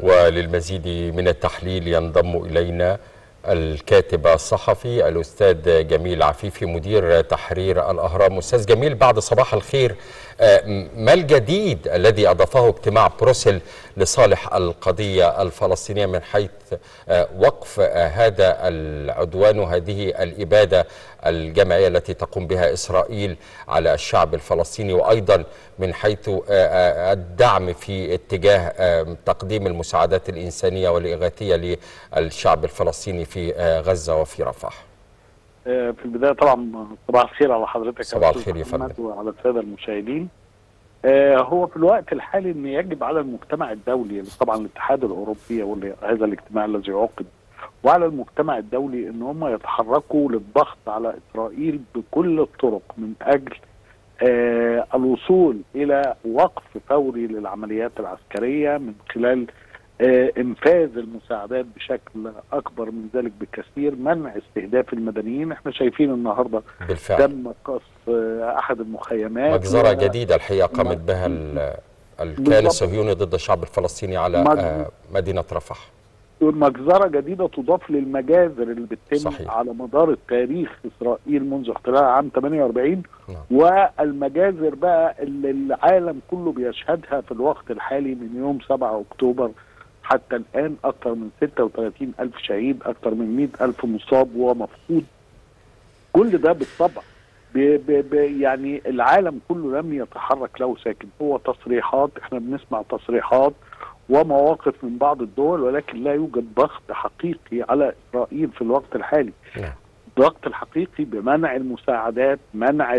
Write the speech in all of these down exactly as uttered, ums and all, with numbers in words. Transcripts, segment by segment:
وللمزيد من التحليل ينضم إلينا الكاتب الصحفي الأستاذ جميل عفيفي مدير تحرير الأهرام. أستاذ جميل، بعد صباح الخير، ما الجديد الذي أضافه اجتماع بروسل لصالح القضية الفلسطينية من حيث وقف هذا العدوان وهذه الإبادة الجماعية التي تقوم بها إسرائيل على الشعب الفلسطيني، وأيضا من حيث الدعم في اتجاه تقديم المساعدات الإنسانية والإغاثية للشعب الفلسطيني في غزة وفي رفح؟ في البداية طبعا صباح الخير على حضرتك، صباح الخير يا فندم، وعلى السادة المشاهدين. هو في الوقت الحالي ان يجب على المجتمع الدولي، طبعا الاتحاد الاوروبي وهذا الاجتماع الذي عقد، وعلى المجتمع الدولي ان هم يتحركوا للضغط على اسرائيل بكل الطرق من اجل آه الوصول الى وقف فوري للعمليات العسكريه من خلال آه انفاذ المساعدات بشكل اكبر من ذلك بكثير، منع استهداف المدنيين. احنا شايفين النهارده بالفعل تم قصف آه احد المخزرات، مجزره جديده الحقيقه قامت بها الكيان الصهيوني ضد الشعب الفلسطيني على آه مدينه رفح. مجزرة جديدة تضاف للمجازر اللي بتتم صحيح. على مدار التاريخ إسرائيل منذ احتلالها عام ثمانية وأربعين، نعم. والمجازر بقى اللي العالم كله بيشهدها في الوقت الحالي من يوم سبعة أكتوبر حتى الآن، أكثر من ستة وثلاثين ألف شهيد، أكثر من مئة ألف مصاب ومفقود. كل ده بالطبع بي بي بي يعني العالم كله لم يتحرك له ساكن. هو تصريحات، احنا بنسمع تصريحات ومواقف من بعض الدول، ولكن لا يوجد ضغط حقيقي على إسرائيل في الوقت الحالي. الضغط الحقيقي بمنع المساعدات، منع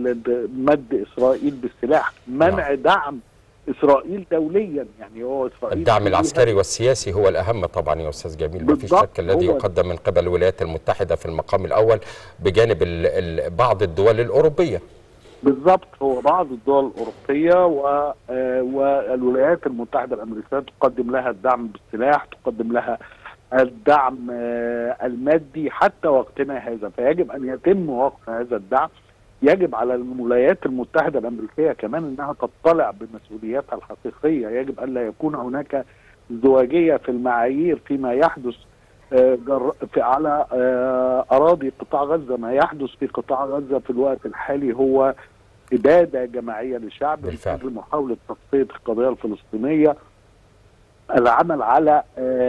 مد إسرائيل بالسلاح، منع دعم إسرائيل دوليا. يعني هو إسرائيل الدعم العسكري والسياسي هو الأهم طبعا يا أستاذ جميل، ما فيش شك، الذي يقدم من قبل الولايات المتحدة في المقام الأول بجانب بعض الدول الأوروبية. بالضبط، هو بعض الدول الأوروبية والولايات المتحدة الأمريكية تقدم لها الدعم بالسلاح، تقدم لها الدعم المادي حتى وقتنا هذا، فيجب أن يتم وقف هذا الدعم. يجب على الولايات المتحدة الأمريكية كمان أنها تطلع بمسؤولياتها الحقيقية. يجب أن لا يكون هناك ازدواجية في المعايير فيما يحدث في على أراضي قطاع غزة. ما يحدث في قطاع غزة في الوقت الحالي هو إبادة جماعية للشعب من أجل محاولة تصفية القضية الفلسطينية، العمل على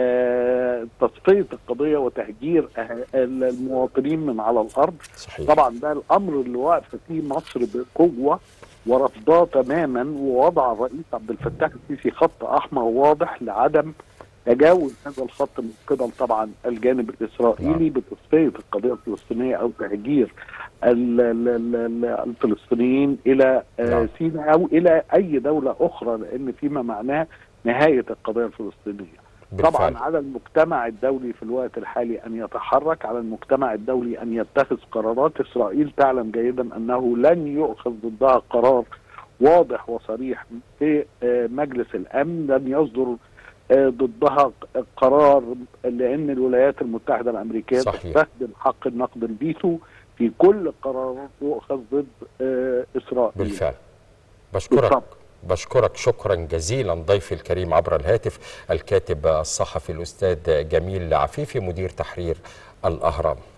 تصفية القضية وتهجير المواطنين من على الأرض. صحيح. طبعا ده الأمر اللي واقف فيه مصر بقوة ورفضاه تماما، ووضع الرئيس عبد الفتاح السيسي خط أحمر واضح لعدم تجاوز هذا الخط من قبل طبعا الجانب الإسرائيلي بتصفية القضية الفلسطينية أو تهجير الفلسطينيين إلى سيناء أو إلى أي دولة أخرى، لأن فيما معناه نهاية القضية الفلسطينية. بالفعل. طبعا على المجتمع الدولي في الوقت الحالي أن يتحرك، على المجتمع الدولي أن يتخذ قرارات. إسرائيل تعلم جيدا أنه لن يؤخذ ضدها قرار واضح وصريح في مجلس الأمن، لن يصدر ضدها قرار، لأن الولايات المتحدة الأمريكية تستخدم حق النقد الفيتو في كل قرار يؤخذ ضد إسرائيل. بالفعل. بشكرك بالفعل. بشكرك شكرا جزيلا ضيفي الكريم عبر الهاتف الكاتب الصحفي الأستاذ جميل عفيفي مدير تحرير الأهرام.